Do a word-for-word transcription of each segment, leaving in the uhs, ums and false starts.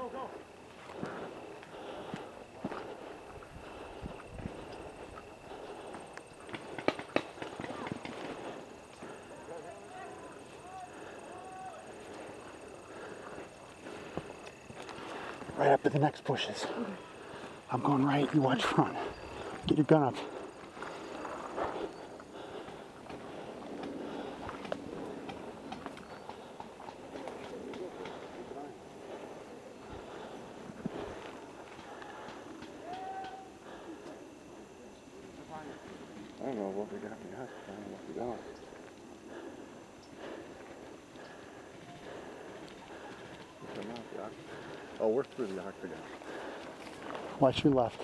go, go. Right up to the next bushes. I'm going right, you watch front. Get your gun up. I don't know what we got behind. I don't know what we got. Oh, we're through the Octagon. Watch your left.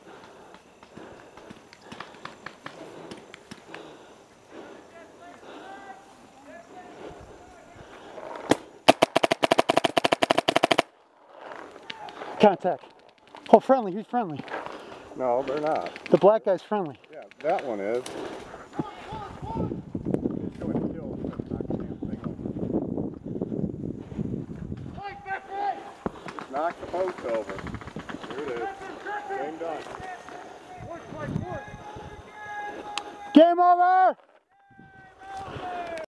Contact. Oh, friendly. He's friendly. No, they're not. The black guy's friendly. Yeah, that one is. He's going to kill us. Let's knock the damn thing over. Just knock the post over. There it is. Game done. Game over!